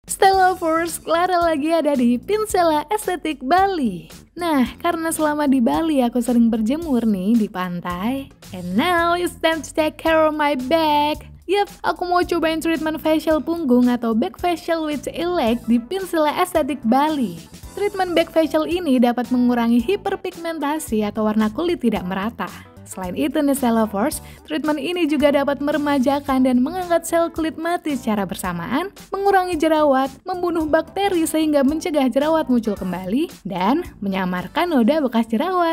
Style Lovers, Clara lagi ada di Pinsela Estetik Bali. Nah, karena selama di Bali aku sering berjemur nih di pantai. And now it's time to take care of my back. Yap, aku mau cobain treatment facial punggung atau back facial with elect di Pinsela Estetik Bali. Treatment back facial ini dapat mengurangi hiperpigmentasi atau warna kulit tidak merata. Selain itu nih Style Lovers, treatment ini juga dapat meremajakan dan mengangkat sel kulit mati secara bersamaan, mengurangi jerawat, membunuh bakteri sehingga mencegah jerawat muncul kembali, dan menyamarkan noda bekas jerawat.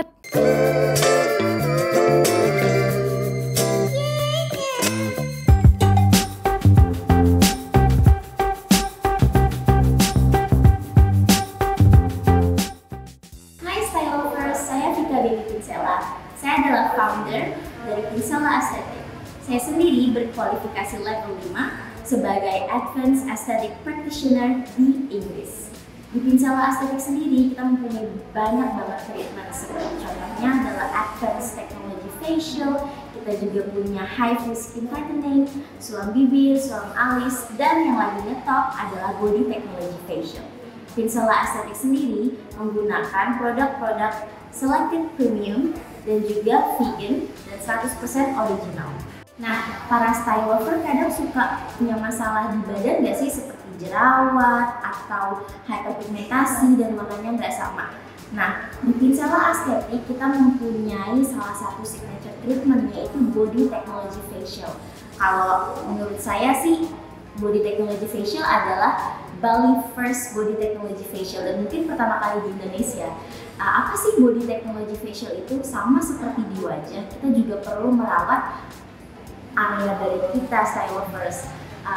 Hai Style Lovers, saya Vika Dewi Pinsela. Saya adalah founder dari Pinsela Aesthetic. Saya sendiri berkualifikasi level 5 sebagai Advanced Aesthetic Practitioner di Inggris. Di Pinsela Aesthetic sendiri kita mempunyai banyak banget treatment, seperti contohnya adalah Advanced Technology Facial, kita juga punya High Full Skin Tightening, sulam bibir, sulam alis, dan yang lagi ngetop adalah Body Technology Facial. Pinsela Aesthetic sendiri menggunakan produk-produk selected premium dan juga vegan dan 100% original. Nah, para style lover kadang suka punya masalah di badan nggak sih, seperti jerawat atau hyperpigmentasi dan warnanya nggak sama. Nah, di Pinsela Aesthetic kita mempunyai salah satu signature treatment, yaitu Body Technology Facial. Kalau menurut saya sih, Body Technology Facial adalah Bali First Body Technology Facial dan mungkin pertama kali di Indonesia. Apa sih Body Technology Facial itu? Sama seperti di wajah, kita juga perlu merawat area badan kita, Style Lovers.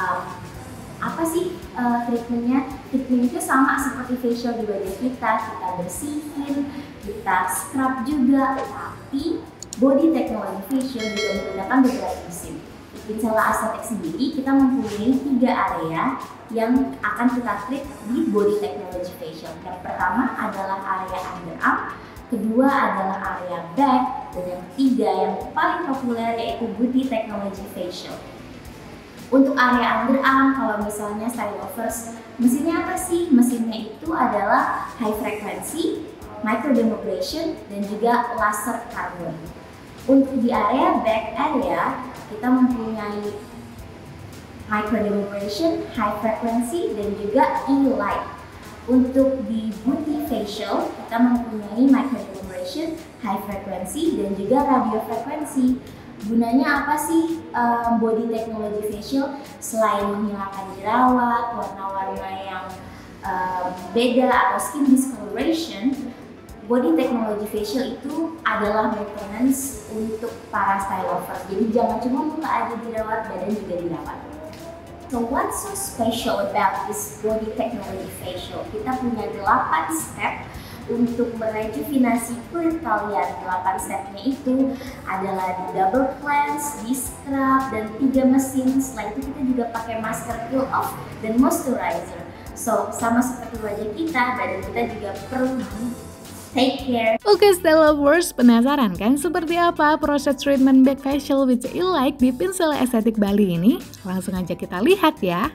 Apa sih treatmentnya? Treatment itu sama seperti facial di wajah kita bersihin, kita scrub juga, tapi Body Technology Facial juga menggunakan beberapa mesin. Di Pinsela Aesthetic sendiri kita mempunyai 3 area yang akan kita treat di Body Technology Facial. Yang pertama adalah area underarm, kedua adalah area back, dan yang ketiga yang paling populer yaitu Body Technology Facial. Untuk area underarm, kalau misalnya Style Lovers, mesinnya apa sih? Mesinnya itu adalah high frequency, microdermabrasion, dan juga laser carbon. Untuk di area back area, kita mempunyai microdermabrasion, high frequency, dan juga E-light. Untuk di body facial, kita mempunyai microdermabrasion, high frequency, dan juga radio frekuensi. Gunanya apa sih body technology facial? Selain menghilangkan jerawat, warna-warna yang beda atau skin discoloration, Body Technology Facial itu adalah maintenance untuk para style lovers. Jadi jangan cuma muka aja dirawat, badan juga dirawat. So what's so special about this Body Technology Facial? Kita punya 8 step untuk merejuvenasi kulit kalian. 8 stepnya itu adalah di double cleanse, di scrub, dan 3 mesin. Setelah itu kita juga pakai masker peel off dan moisturizer. So sama seperti wajah kita, badan kita juga perlu take care. Oke Style Lovers, penasaran kan seperti apa proses treatment back facial with elect di Pinsela Estetik Bali ini? Langsung aja kita lihat ya.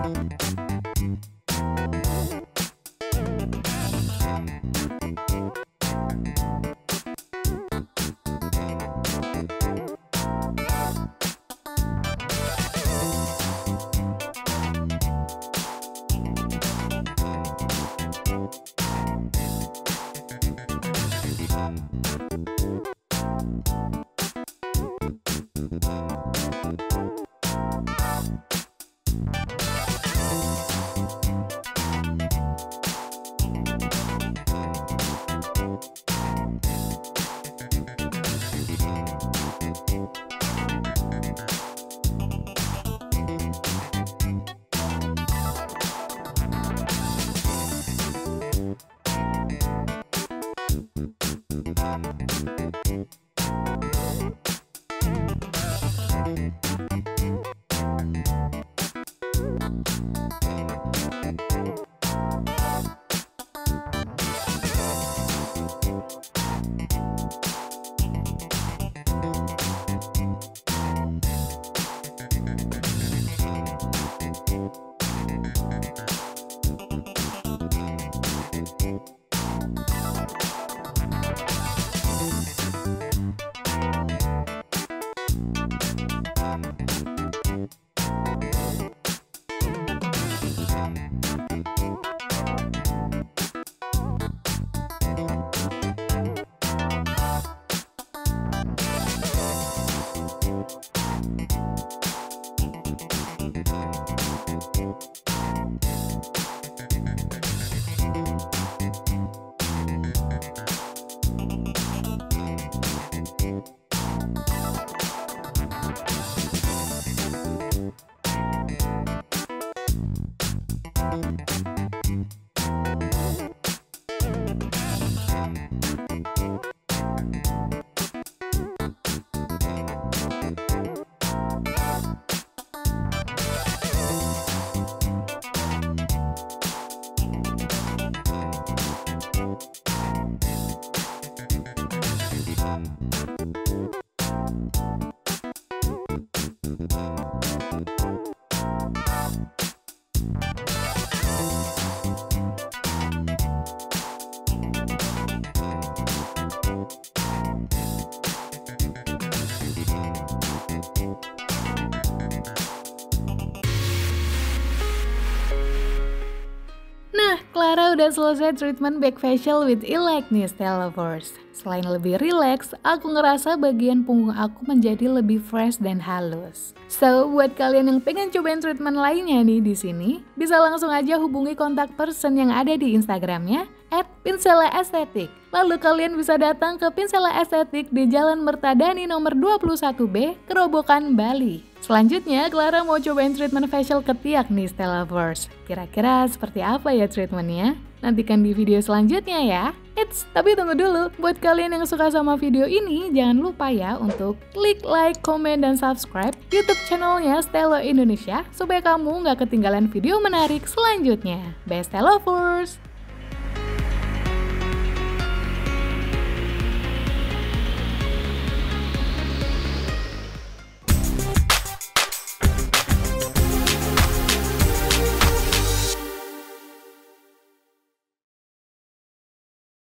Clara udah selesai treatment back facial with Elect nih Style Lovers. Selain lebih relax, aku ngerasa bagian punggung aku menjadi lebih fresh dan halus. So, buat kalian yang pengen cobain treatment lainnya nih di sini, bisa langsung aja hubungi kontak person yang ada di Instagramnya @pinsela_estetik. Lalu kalian bisa datang ke Pinsela Estetik di Jalan Mertadani nomor 21B, Kerobokan, Bali. Selanjutnya, Clara mau cobain treatment facial ketiak nih Style Lovers. Kira-kira seperti apa ya treatmentnya? Nantikan di video selanjutnya ya. Tapi tunggu dulu, buat kalian yang suka sama video ini, jangan lupa ya untuk klik like, komen, dan subscribe YouTube channelnya Stelo Indonesia supaya kamu nggak ketinggalan video menarik selanjutnya. Bye Style Lovers!